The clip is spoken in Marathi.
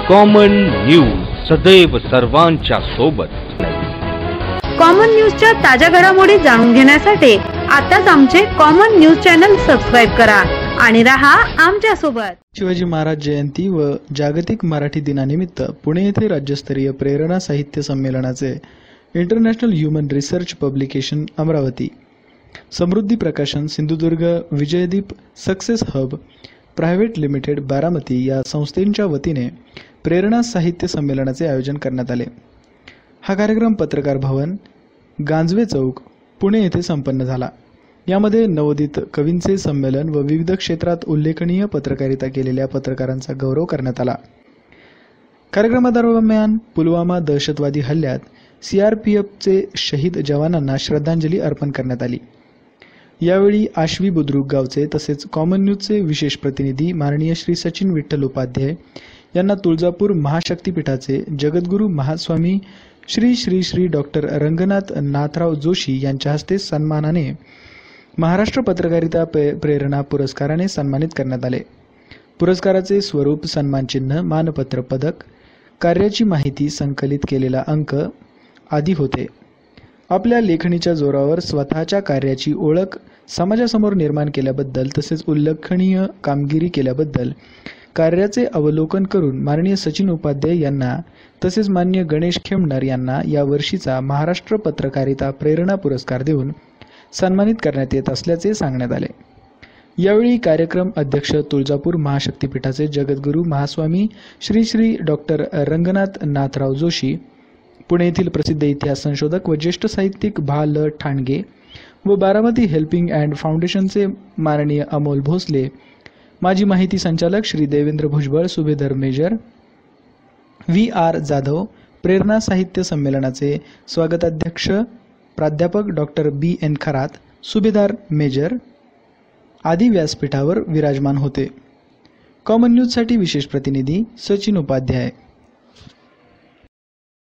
कॉमन न्यूज सदैव सर्वांच्या सोबत। कॉमन न्यूजच्या ताज्या घडामोडी जाणून घेण्यासाठी आताच आमचे कॉमन न्यूज चॅनल सबस्क्राइब करा आणि रहा आमच्या सोबत। शिवाजी महाराज जयंती व जागतिक मराठी दिनानिमित्त पुणे येथे राज्यस्तरीय प्रेरणा साहित्य संमेलनाचे international human research publication Amravati, Samruddhi Prakashan Sindhudurg, Vijaydeep success hub private limited Baramati या संस्थेच्या वतीने प्रेरणा साहित्य संमेलनाचे आयोजन करण्यात आले। हा कार्यक्रम पत्रकार भवन, गांजवे चौक, पुणे येथे संपन्न झाला। यामध्ये नवोदित कवींचे संमेलन व विविध क्षेत्रात उल्लेखनीय पत्रकारिता केलेल्या पत्रकारांचा गौरव करण्यात आला। कार्यक्रमादरम्यान पुलवामा दहशतवादी हल्ल्यात सीआरपीएफचे शहीद जवानांना श्रद्धांजली अर्पण करण्यात आली। यावेळी आश्वी बुद्रुक गावचे तसेच कॉमन न्यूजचे विशेष प्रतिनिधी माननीय श्री सचिन विठ्ठल उपाध्याय यांना तुळजापूर महाशक्तीपीठाचे जगद्गुरू महास्वामी श्री श्री श्री डॉक्टर रंगनाथ नाथराव जोशी यांच्या हस्ते सन्मानाने महाराष्ट्र पत्रकारिता प्रेरणा पुरस्काराने सन्मानित करण्यात आले। पुरस्काराचे स्वरूप सन्मानचिन्ह, मानपत्र, पदक, कार्याची माहिती, संकलित केलेला अंक आदी होते। आपल्या लेखणीच्या जोरावर स्वतःच्या कार्याची ओळख समाजासमोर निर्माण केल्याबद्दल तसेच उल्लेखनीय कामगिरी केल्याबद्दल कार्याचे अवलोकन करून माननीय सचिन उपाध्याय यांना तसेच माननीय गणेश खेमनर यांना या वर्षीचा महाराष्ट्र पत्रकारिता प्रेरणा पुरस्कार देऊन सन्मानित करण्यात येत असल्याचे सांगण्यात आले। यावेळी कार्यक्रम अध्यक्ष तुळजापूर महाशक्तीपीठाचे जगद्गुरू महास्वामी श्री श्री डॉक्टर रंगनाथ नाथराव जोशी, पुणे येथील प्रसिद्ध इतिहास संशोधक व ज्येष्ठ साहित्यिक भा ल ठाणगे व बारामती हेल्पिंग अँड फाउंडेशनचे माननीय अमोल भोसले, माजी माहिती संचालक Shri Devendra Bhujbal, subedar major V R Jadhav, प्रेरणा साहित्य संमेलनाचे स्वागताध्यक्ष प्राध्यापक डॉक्टर बी एन खरात, सुभेदार मेजर आदी व्यासपीठावर विराजमान होते। कॉमन न्यूजसाठी विशेष प्रतिनिधी सचिन उपाध्याय।